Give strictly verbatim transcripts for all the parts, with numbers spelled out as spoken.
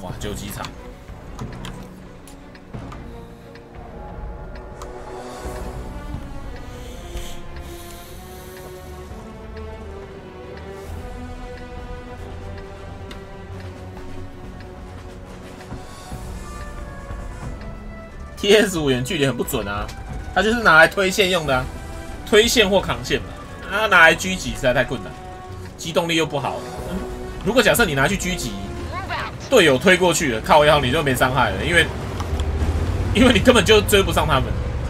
哇，九几场。T S 五远距离很不准啊，它就是拿来推线用的啊，推线或扛线嘛。啊，拿来狙击实在太困难，机动力又不好。嗯、如果假设你拿去狙击，队友推过去了，靠腰你就没伤害了，因为因为你根本就追不上他们。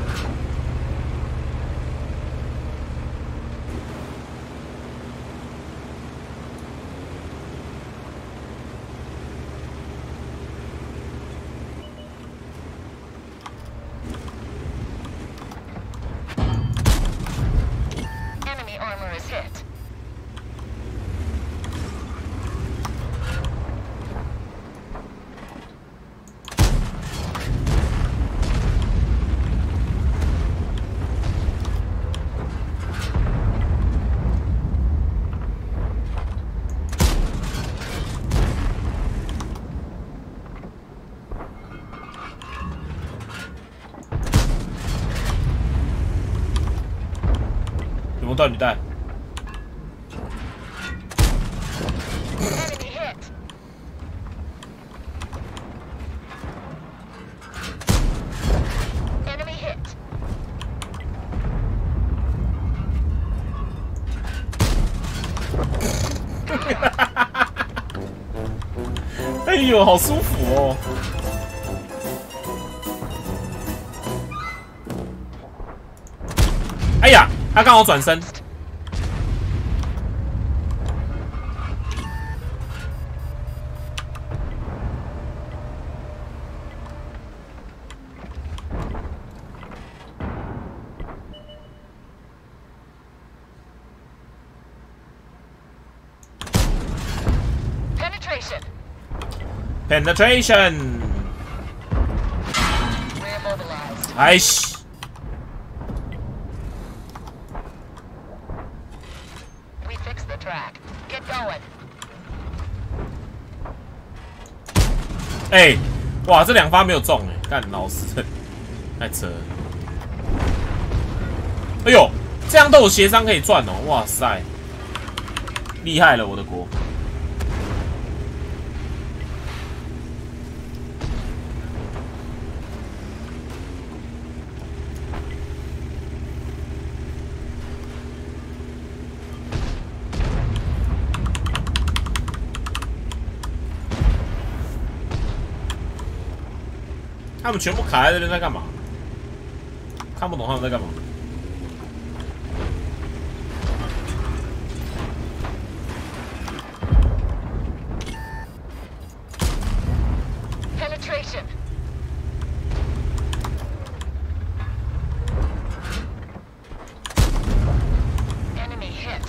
有没有断履带？ 哎呦，好舒服哦！哎呀，他刚好转身。Penetration. 哎西！哎，哇，这两发没有中哎，干老死，太扯了！哎呦，这样都有协商可以赚哦，哇塞，厉害了我的国！ 他们全部卡在这边在干嘛？看不懂他们在干嘛。Penetration. Enemy hit.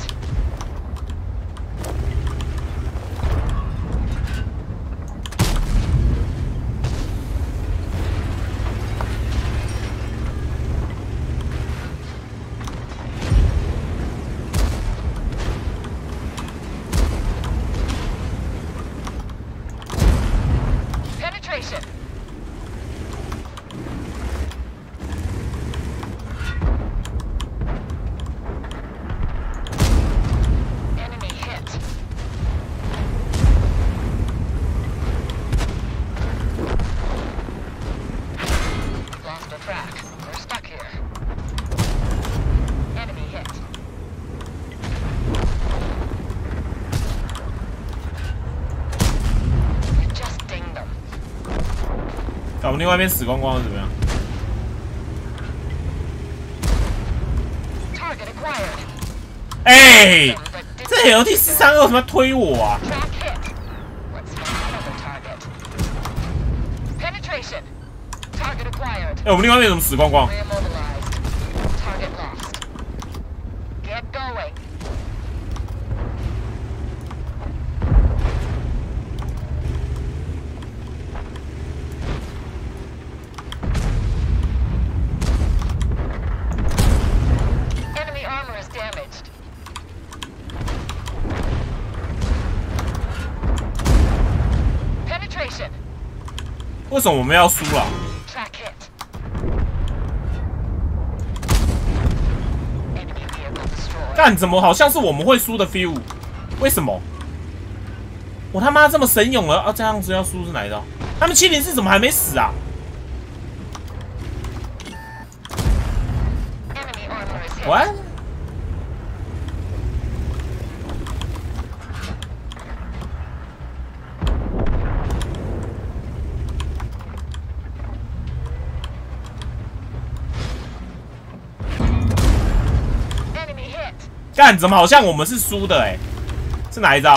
我们另外一边死光光是怎么样？哎、欸，这 L T 四三二为什么要推我啊？哎、欸，我们另外一边怎么死光光？Penetration. 为什么我们要输了？干，怎么好像是我们会输的 feel？ 为什么？我他妈这么神勇了啊！这样子要输是哪一招？他们七零四怎么还没死啊？喂？干，怎么好像我们是输的？哎、欸，是哪一招？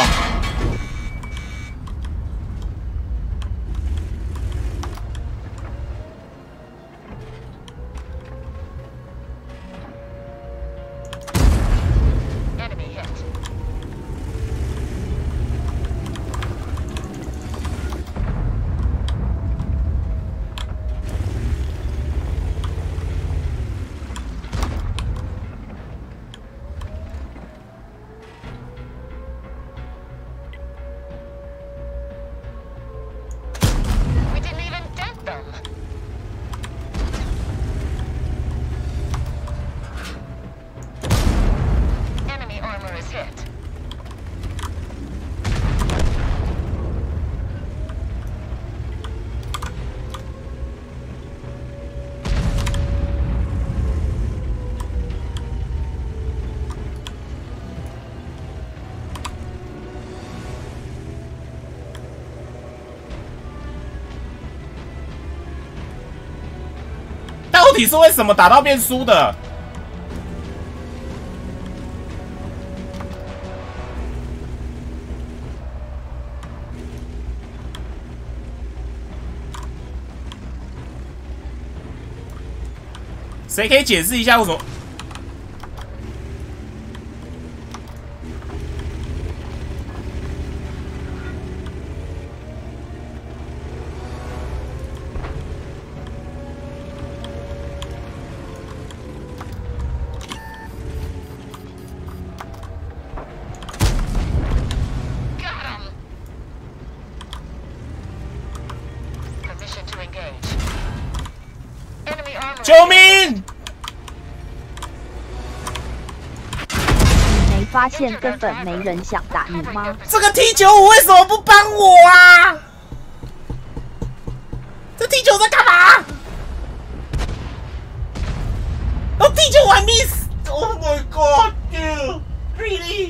到底是为什么打到变输的？谁可以解释一下为什么？救命！ 你没发现根本没人想打你吗？ 这个 T 九五为什么不帮我啊？这 T 九五在干嘛？哦 ，T 九五还 miss！Oh my god, dude, really？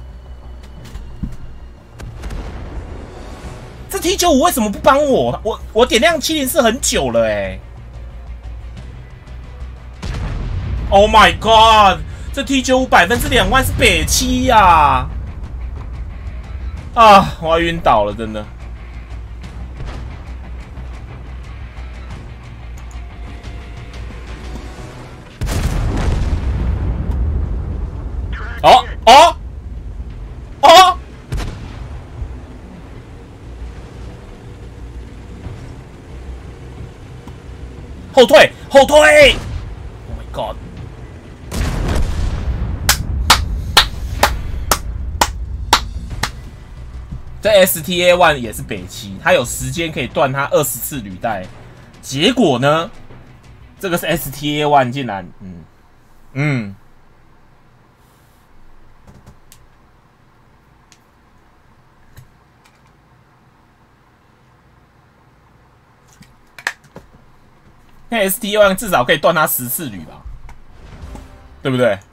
这 T 九五为什么不帮我？我我点亮七零四很久了哎、欸。Oh my god！ 这 T 九五百分之两万是北七呀！啊，我要晕倒了，真的。哦哦哦！后退，后退 ！Oh my god！这 S T A 一 也是北七，他有时间可以断他二十次履带，结果呢，这个是 S T A 一 竟然，嗯嗯，那 S T A 一 至少可以断他十次履吧，对不对？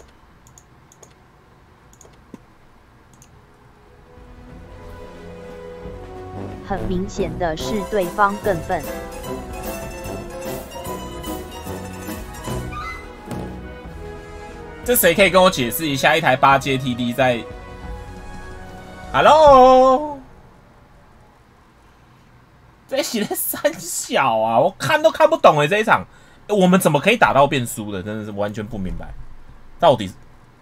很明显的是对方更笨。 这谁可以跟我解释一下？一台八阶 T D 在 ，Hello， 这写的三小啊，我看都看不懂哎、欸，这一场、欸，我们怎么可以打到变输的？真的是完全不明白，到底。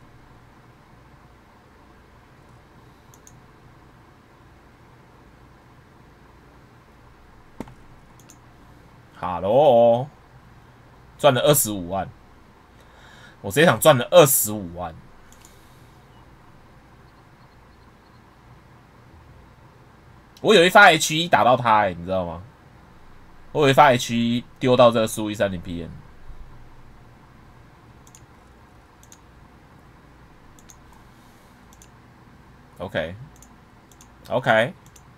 哈喽，赚了二十五万，我这一场赚了二十五万。我有一发 H 一打到他、欸，你知道吗？ 我会发 H 一丢到这个十五一三零 P N。OK，OK，、okay. okay.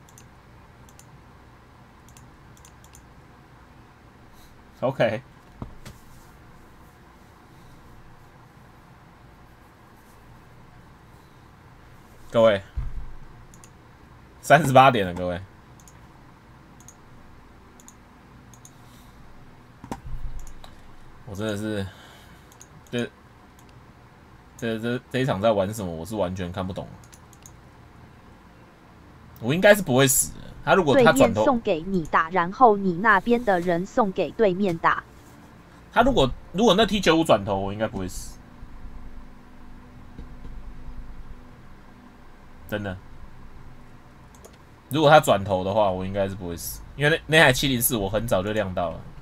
各位，三十八点了，各位。我真的是，这这这这一场在玩什么？我是完全看不懂。我应该是不会死的。他如果他转头送给你打，然后你那边的人送给对面打。 他如果如果那 T 九十五 转头，我应该不会死。真的。如果他转头的话，我应该是不会死，因为那那台七零四我很早就亮到了。